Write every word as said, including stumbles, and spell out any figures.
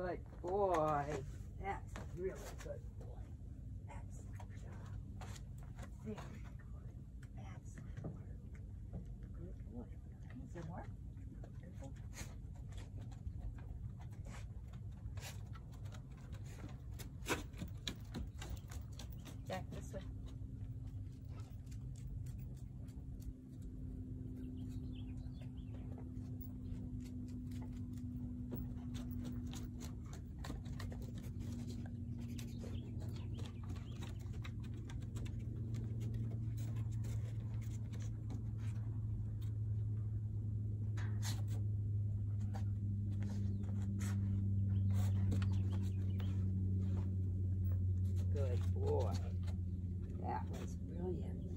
Good boy. That's a really good boy. Excellent job. Very good. Excellent work. Good boy. Some more. Good boy. Back this way. Good boy. That was brilliant.